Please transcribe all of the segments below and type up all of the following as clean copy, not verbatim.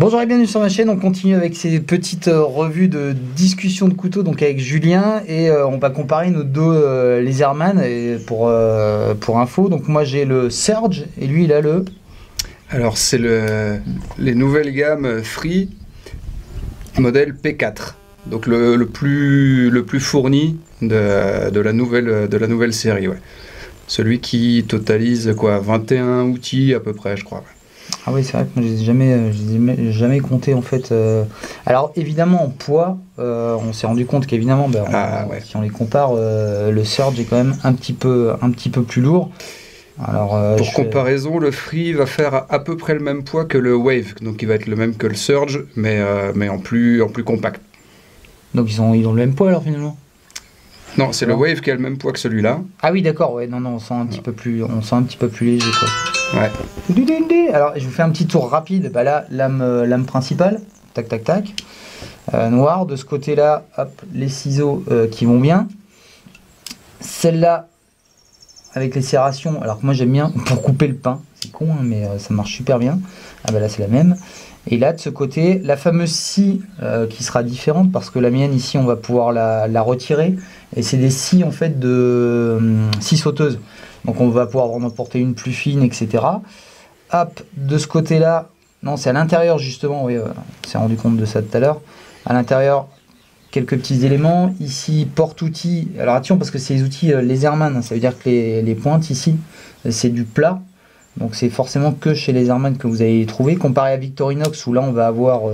Bonjour et bienvenue sur ma chaîne, on continue avec ces petites revues de discussion de couteaux donc avec Julien et on va comparer nos deux Leatherman pour info. Donc moi j'ai le Surge et lui il a le... Alors c'est les nouvelles gammes Free modèle P4, donc le plus fourni de la nouvelle série, ouais. Celui qui totalise quoi, 21 outils à peu près, je crois. Ouais. Ah oui, c'est vrai que moi je les ai jamais compté en fait. Alors évidemment en poids, on s'est rendu compte qu'évidemment, si on les compare, le Surge est quand même un petit peu plus lourd. Alors, pour comparaison, le Free va faire à peu près le même poids que le Wave, donc il va être le même que le Surge, mais en plus compact. Donc ils ont le même poids alors finalement? Non, c'est le Wave qui a le même poids que celui-là. Ah oui, d'accord, ouais, non, on sent un petit peu plus léger, quoi. Ouais. Alors, je vous fais un petit tour rapide. Bah là, lame principale, tac, tac, tac. Noir, de ce côté-là, hop, les ciseaux qui vont bien. Celle-là, avec les serrations, alors que moi j'aime bien pour couper le pain. C'est con, hein, mais ça marche super bien. Ah bah là, c'est la même. Et là, de ce côté, la fameuse scie qui sera différente parce que la mienne, ici, on va pouvoir la retirer. Et c'est des scies, en fait, de scie sauteuse. Donc, on va pouvoir en porter une plus fine, etc. Hop, de ce côté-là, non, c'est à l'intérieur, justement. Oui, on s'est rendu compte de ça tout à l'heure. À l'intérieur, quelques petits éléments. Ici, porte-outils. Alors, attention, parce que c'est les outils Leatherman. Hein, ça veut dire que les pointes, ici, c'est du plat. Donc c'est forcément que chez Leatherman que vous allez les trouver, comparé à Victorinox où là on va avoir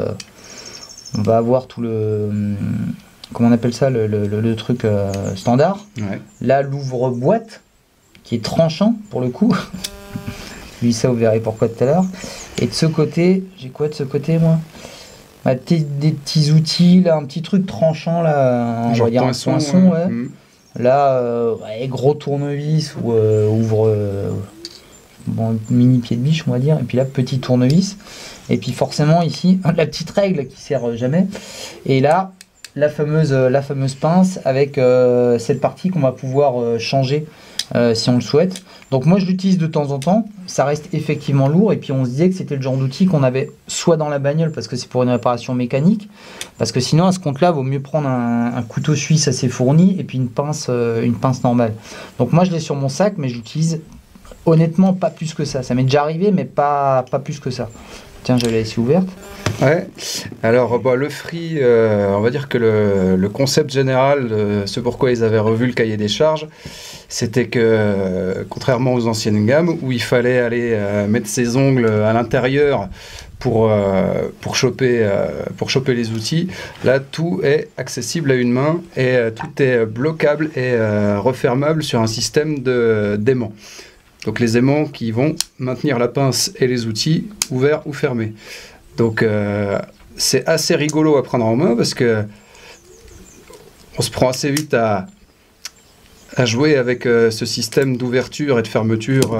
tout le, comment on appelle ça, le truc standard. Ouais. Là l'ouvre-boîte qui est tranchant pour le coup. Lui ça vous verrez pourquoi tout à l'heure. Et de ce côté, j'ai quoi de ce côté moi? Des petits outils là, un petit truc tranchant là, on va dire un poinçon, ouais. Là gros tournevis ou ouvre mini pied de biche on va dire, et puis là petit tournevis, et puis forcément ici la petite règle qui sert jamais, et là la fameuse pince avec cette partie qu'on va pouvoir changer si on le souhaite. Donc moi je l'utilise de temps en temps, ça reste effectivement lourd, et puis on se disait que c'était le genre d'outil qu'on avait soit dans la bagnole parce que c'est pour une réparation mécanique, parce que sinon à ce compte là vaut mieux prendre un couteau suisse assez fourni et puis une pince normale. Donc moi je l'ai sur mon sac, mais je l'utilise honnêtement pas plus que ça. Ça m'est déjà arrivé, mais pas plus que ça. Tiens, j'avais la scie ouverte. Ouais. Alors, le Free, on va dire que le concept général, ce pourquoi ils avaient revu le cahier des charges, c'était que, contrairement aux anciennes gammes, où il fallait aller mettre ses ongles à l'intérieur pour choper les outils, là, tout est accessible à une main et tout est bloquable et refermable sur un système d'aimants. Donc les aimants qui vont maintenir la pince et les outils ouverts ou fermés. Donc c'est assez rigolo à prendre en main parce que on se prend assez vite à jouer avec ce système d'ouverture et de fermeture.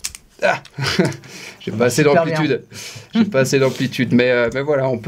J'ai pas assez d'amplitude. J'ai pas assez d'amplitude. Mais voilà, on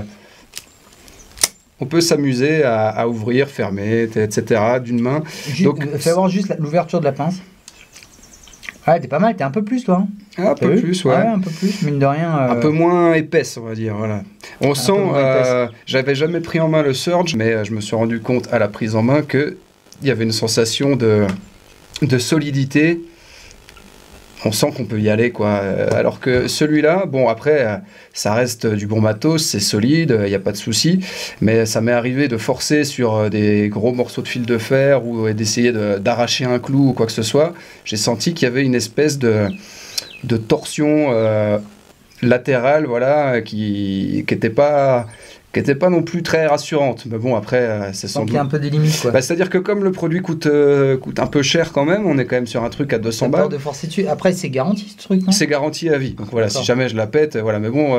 peut s'amuser à ouvrir, fermer, etc. d'une main. Donc, fais voir juste l'ouverture de la pince. Ouais, t'es pas mal, t'es un peu plus toi. Hein. Un peu plus, ouais. Un peu plus, mine de rien. Un peu moins épaisse, on va dire. Voilà. On sent, j'avais jamais pris en main le Surge, mais je me suis rendu compte à la prise en main qu'il y avait une sensation de solidité. On sent qu'on peut y aller, quoi. Alors que celui-là, bon, après, ça reste du bon matos, c'est solide, il n'y a pas de souci. Mais ça m'est arrivé de forcer sur des gros morceaux de fil de fer ou d'essayer d'arracher un clou ou quoi que ce soit. J'ai senti qu'il y avait une espèce de torsion latérale, voilà, qui n'était pas non plus très rassurante. Mais bon, après, c'est sans doute... Il y a un peu des limites, quoi. C'est-à-dire que comme le produit coûte un peu cher quand même, on est quand même sur un truc à 200 balles. De forcer dessus. Après, c'est garanti, ce truc, non? C'est garanti à vie. Donc voilà, si jamais je la pète, voilà. Mais bon...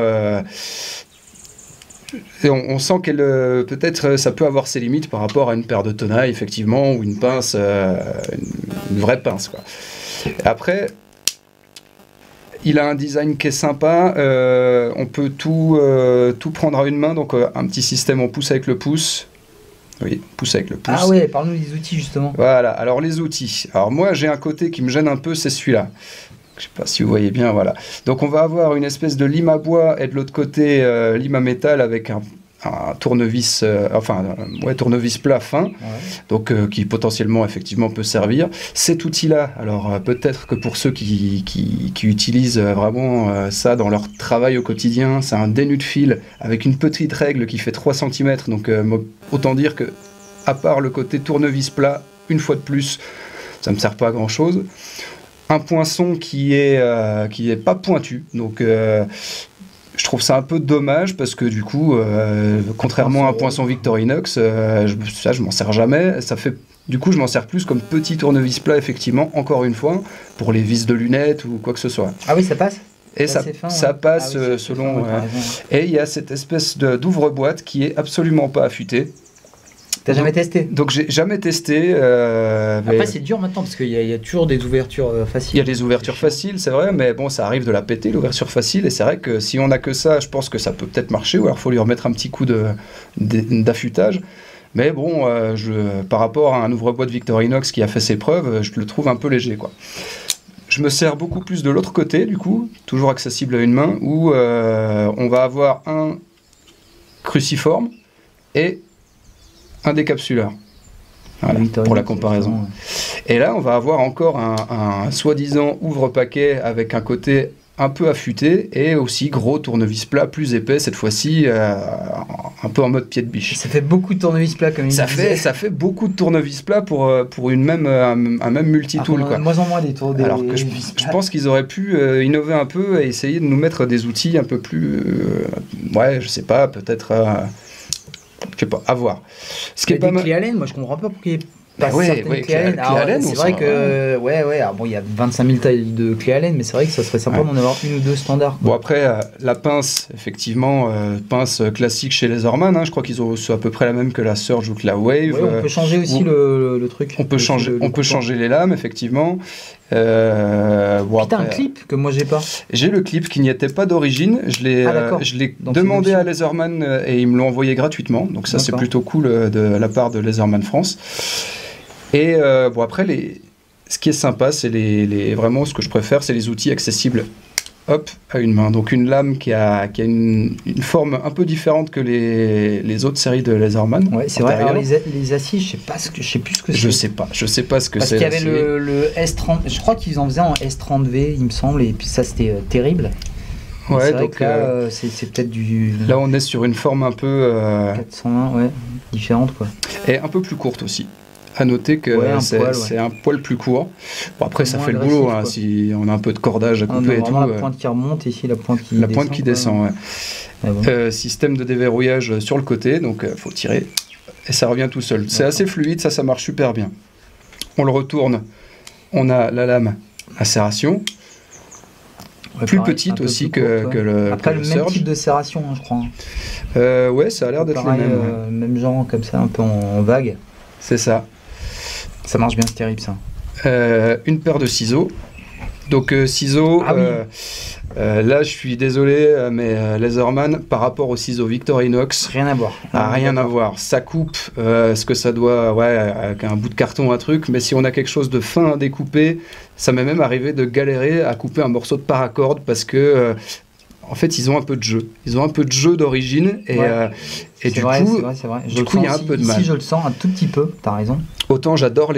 on sent qu'elle peut-être ça peut avoir ses limites par rapport à une paire de tenailles, effectivement, ou une pince, une vraie pince, quoi. Après... Il a un design qui est sympa, on peut tout prendre à une main, donc un petit système on pousse avec le pouce. Oui, pouce avec le pouce. Ah ouais, parle-nous des outils justement. Voilà, alors les outils. Alors moi j'ai un côté qui me gêne un peu, c'est celui-là. Je sais pas si vous voyez bien, voilà. Donc on va avoir une espèce de lime à bois et de l'autre côté lime à métal avec un tournevis, tournevis plat fin, donc qui potentiellement effectivement peut servir. Cet outil-là, alors peut-être que pour ceux qui utilisent vraiment ça dans leur travail au quotidien, c'est un dénus de fil avec une petite règle qui fait 3 cm, donc autant dire que à part le côté tournevis plat, une fois de plus, ça me sert pas à grand chose. Un poinçon qui est pas pointu, donc je trouve ça un peu dommage parce que du coup, contrairement à un poinçon Victorinox, je m'en sers jamais. Du coup, je m'en sers plus comme petit tournevis plat, effectivement, encore une fois, pour les vis de lunettes ou quoi que ce soit. Ah oui, ça passe. Et ça passe selon. Et il y a cette espèce d'ouvre-boîte qui est absolument pas affûtée. T'as jamais testé? Donc j'ai jamais testé. Après c'est dur maintenant parce qu'il y a toujours des ouvertures faciles. Il y a des ouvertures faciles, c'est vrai, mais bon, ça arrive de la péter, l'ouverture facile, et c'est vrai que si on a que ça, je pense que ça peut peut-être marcher, ou alors il faut lui remettre un petit coup d'affûtage. Mais bon, par rapport à un ouvre-boîte Victorinox qui a fait ses preuves, je le trouve un peu léger, quoi. Je me sers beaucoup plus de l'autre côté, du coup, toujours accessible à une main, où on va avoir un cruciforme et un décapsuleur, voilà, pour la comparaison. Et là, on va avoir encore un soi-disant ouvre-paquet avec un côté un peu affûté et aussi gros tournevis plat plus épais, cette fois-ci un peu en mode pied de biche. Ça fait beaucoup de tournevis plats comme il disait. Ça fait beaucoup de tournevis plats pour un même multitool. De moins en moins des tournevis. Alors que je pense qu'ils auraient pu innover un peu et essayer de nous mettre des outils un peu plus... je sais pas, peut-être... je sais pas, à voir. Ce qui est pas mal. Clés Allen, moi je comprends pas pourquoi il y a pas certaines clés Allen. C'est vrai que, il y a 25 000 tailles de clés Allen, mais c'est vrai que ça serait sympa d'en avoir une ou deux standards. Bon, après, la pince, effectivement, pince classique chez Laserman, hein, je crois qu'ils ont à peu près la même que la Surge ou que la Wave. On peut changer aussi le truc. On peut changer les lames, effectivement. T'as un clip que moi j'ai pas. J'ai le clip qui n'y était pas d'origine. Je l'ai demandé à Laserman et ils me l'ont envoyé gratuitement. Donc ça c'est plutôt cool de la part de Laserman France. Et après ce qui est sympa, c'est vraiment ce que je préfère, c'est les outils accessibles. Hop, à une main. Donc une lame qui a une forme un peu différente que les autres séries de Laserman. Ouais, c'est vrai. Alors les assises, je sais plus ce que c'est. Je sais pas ce que c'est. Parce qu'il y avait le S30, je crois qu'ils en faisaient en S30V, il me semble, et puis ça c'était terrible. Ouais, donc là, c'est peut-être du... Là, on est sur une forme un peu... 420, différente, quoi. Et un peu plus courte aussi. À noter que c'est un poil plus court. Bon, après, ça fait le boulot, hein, si on a un peu de cordage à couper et tout. La pointe qui remonte, ici, la pointe qui descend. Ouais. Système de déverrouillage sur le côté, donc il faut tirer. Et ça revient tout seul. C'est assez fluide, ça marche super bien. On le retourne. On a la lame à serration. Plus petite aussi que le Après, le même type de serration, hein, je crois. Ouais, ça a l'air d'être le même. Même genre, comme ça, un peu en vague. C'est ça. Ça marche bien, c'est terrible, ça. Une paire de ciseaux. Donc, ciseaux... là, je suis désolé, mais Laserman, par rapport aux ciseaux Victorinox... Rien à voir. Rien à voir. Ça coupe ce que ça doit... avec un bout de carton, un truc. Mais si on a quelque chose de fin à découper, ça m'est même arrivé de galérer à couper un morceau de paracorde parce que... en fait, ils ont un peu de jeu. Ils ont un peu de jeu d'origine et du coup, il y a un peu de mal. Ici, je le sens un tout petit peu. T'as raison. Autant j'adore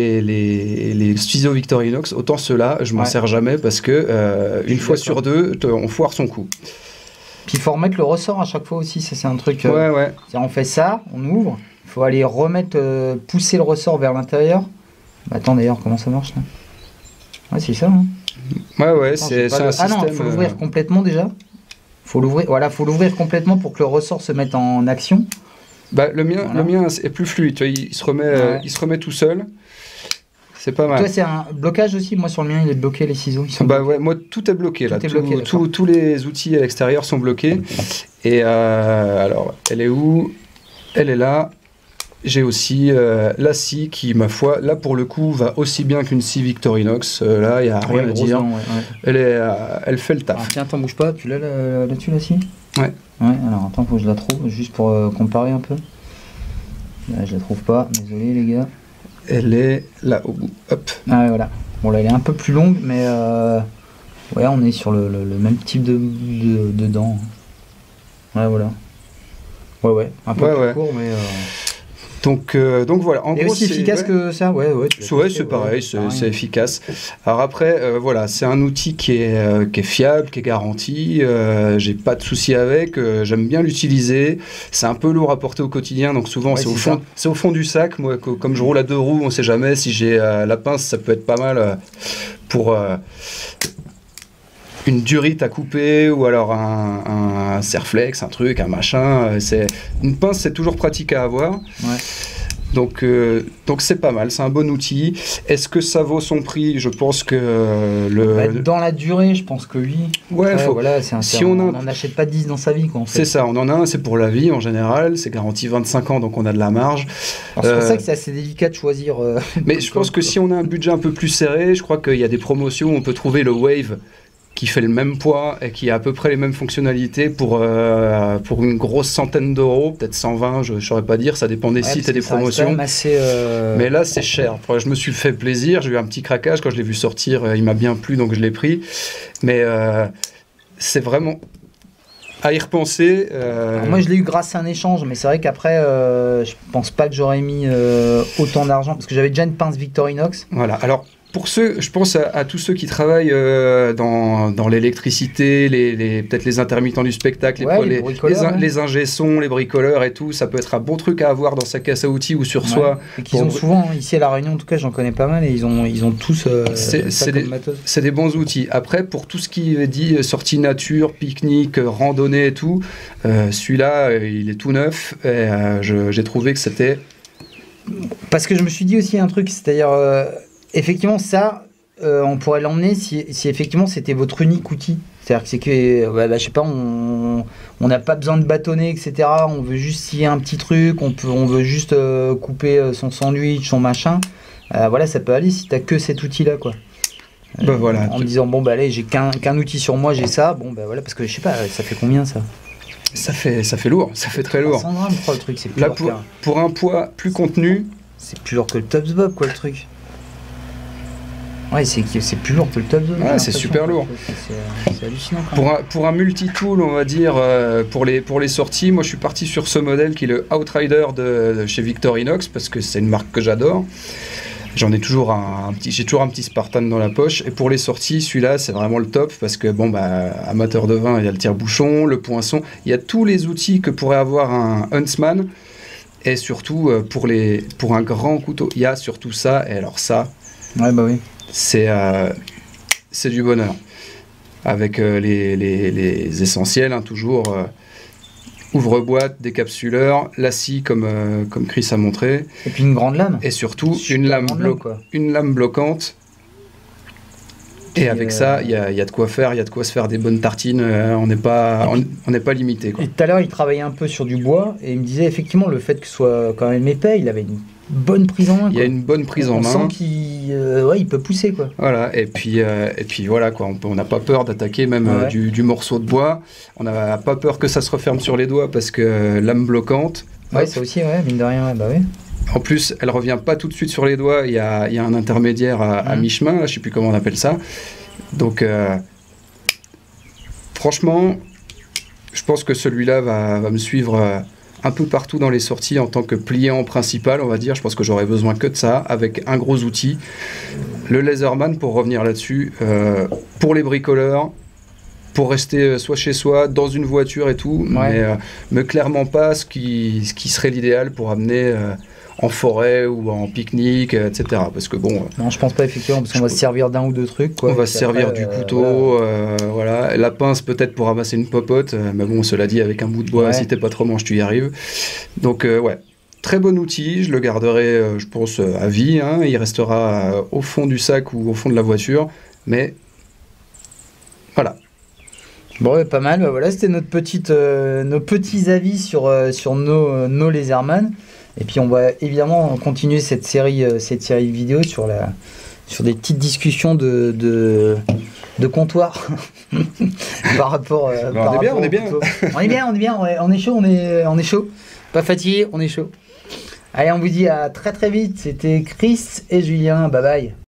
les ciseaux Victorinox, autant ceux-là, je m'en sers jamais parce que une fois sur deux, on foire son coup. Puis il faut remettre le ressort à chaque fois aussi. Ça, c'est un truc. On fait ça, on ouvre. Il faut aller remettre, pousser le ressort vers l'intérieur. Attends d'ailleurs, comment ça marche là? Ouais, c'est ça. Hein. Ouais, c'est un système... non, il faut l'ouvrir complètement déjà. Faut l'ouvrir complètement pour que le ressort se mette en action. Le mien est plus fluide, tu vois, il se remet tout seul. C'est pas mal. Toi, c'est un blocage aussi. Moi, sur le mien, il est bloqué, les ciseaux. Moi, tout est bloqué là. Tous les outils à l'extérieur sont bloqués. Et alors, elle est où? Elle est là. J'ai aussi la scie qui, ma foi, là pour le coup, va aussi bien qu'une scie Victorinox. Là, il n'y a rien à dire. Elle fait le taf. Alors, tiens, t'en bouge pas. Tu l'as là-dessus, la scie? Ouais. Alors attends, faut que je la trouve, juste pour comparer un peu. Là, je la trouve pas. Désolé, les gars. Elle est là au bout. Hop. Ah ouais, voilà. Bon, là, elle est un peu plus longue, mais Ouais, on est sur le même type de dents. Ouais, voilà. Ouais, un peu plus court, mais... Donc voilà, en gros, aussi efficace que ça, ouais, c'est pareil, c'est efficace. Alors après, voilà, c'est un outil qui est fiable, qui est garanti. J'ai pas de souci avec. J'aime bien l'utiliser. C'est un peu lourd à porter au quotidien, donc souvent c'est au fond du sac. Moi, comme je roule à 2 roues, on sait jamais si j'ai la pince, ça peut être pas mal pour une durite à couper ou alors un serflex, un truc, un machin. Une pince, c'est toujours pratique à avoir. Ouais. Donc c'est pas mal, c'est un bon outil. Est-ce que ça vaut son prix? Je pense que dans la durée, je pense que oui. Ouais, après, voilà, on n'en achète pas 10 dans sa vie, quoi, en fait. C'est ça, on en a un, c'est pour la vie en général, c'est garanti 25 ans, donc on a de la marge. Alors, c'est pour ça que c'est assez délicat de choisir. Mais je pense que si on a un budget un peu plus serré, je crois qu'il y a des promotions où on peut trouver le Wave qui fait le même poids et qui a à peu près les mêmes fonctionnalités pour une grosse centaine d'euros, peut-être 120, je ne saurais pas dire, ça dépend des sites et des promotions. Mais là, c'est cher. Je me suis fait plaisir, j'ai eu un petit craquage quand je l'ai vu sortir, il m'a bien plu, donc je l'ai pris. Mais c'est vraiment... à y repenser. Moi, je l'ai eu grâce à un échange, mais c'est vrai qu'après, je pense pas que j'aurais mis autant d'argent, parce que j'avais déjà une pince Victorinox. Voilà, alors... Pour ceux, je pense à tous ceux qui travaillent dans l'électricité, peut-être les intermittents du spectacle, les ingé-sons, les bricoleurs et tout, ça peut être un bon truc à avoir dans sa caisse à outils ou sur soi. Et qu'ils ont souvent, ici à La Réunion, en tout cas, j'en connais pas mal, et ils ont tous c'est des bons outils. Après, pour tout ce qui est dit sortie nature, pique-nique, randonnée et tout, celui-là, il est tout neuf, et j'ai trouvé que c'était... Parce que je me suis dit aussi un truc, c'est-à-dire... effectivement, ça, on pourrait l'emmener si effectivement c'était votre unique outil. C'est-à-dire que c'est que, je sais pas, on n'a pas besoin de bâtonner, etc. On veut juste scier un petit truc, on veut juste couper son sandwich, son machin. Voilà, ça peut aller si t'as que cet outil-là, quoi. Voilà. En me disant, allez, j'ai qu'un outil sur moi, j'ai ça. Voilà, parce que je sais pas, ça fait combien ça? Ça fait lourd, ça fait très lourd. 100 grammes, je crois, le truc, c'est plus là, lourd pour un poids plus contenu. C'est plus lourd que le Tops Bob, quoi, le truc. Ouais, c'est plus lourd que le Top Zone. Ouais, c'est super lourd. C'est hallucinant. Pour un multi-tool, on va dire, pour les sorties, moi je suis parti sur ce modèle qui est le Outrider de chez Victorinox, parce que c'est une marque que j'adore. J'en ai toujours j'ai toujours un petit Spartan dans la poche. Et pour les sorties, celui-là, c'est vraiment le top, parce que, amateur de vin, il y a le tire-bouchon, le poinçon, il y a tous les outils que pourrait avoir un Huntsman. Et surtout, pour un grand couteau, il y a surtout ça. Et alors ça... Ouais, bah oui. C'est du bonheur. Avec les essentiels, toujours ouvre-boîte, décapsuleur, la scie comme Chris a montré. Et puis une grande lame. Et surtout une lame bloquante. Et avec ça, il y a de quoi faire, il y a de quoi se faire des bonnes tartines. On n'est pas limité, quoi. Et tout à l'heure, il travaillait un peu sur du bois et il me disait effectivement le fait que ce soit quand même épais, il avait une bonne prise en main. Il y a une bonne prise en main. On sent qu'il peut pousser, quoi. Voilà, et puis voilà, quoi. On n'a pas peur d'attaquer même du morceau de bois. On n'a pas peur que ça se referme sur les doigts parce que lame bloquante. Ouais, ça aussi, mine de rien, bah oui. En plus, elle revient pas tout de suite sur les doigts. Il y a un intermédiaire à mi-chemin. Là, je sais plus comment on appelle ça. Donc, franchement, je pense que celui-là va me suivre un peu partout dans les sorties en tant que pliant principal, on va dire. Je pense que j'aurais besoin que de ça, avec un gros outil. Le Laserman, pour revenir là-dessus, pour les bricoleurs, pour rester soit chez soi, dans une voiture et tout, mais clairement pas ce qui serait l'idéal pour amener en forêt ou en pique-nique, etc. Parce que non, je pense pas effectivement, parce qu'on va se servir d'un ou deux trucs, quoi. On va se servir du couteau, voilà. La pince peut-être pour ramasser une popote, mais cela dit, avec un bout de bois, si t'es pas trop manche, tu y arrives. Donc, très bon outil, je le garderai, je pense, à vie, hein. Il restera au fond du sac ou au fond de la voiture, mais voilà. Bon, pas mal. Voilà, c'était nos petits avis sur nos Laserman. Et puis on va évidemment continuer cette série vidéo sur des petites discussions de comptoir par rapport. On est bien. On est chaud. Pas fatigué, on est chaud. Allez, on vous dit à très très vite. C'était Chris et Julien. Bye bye.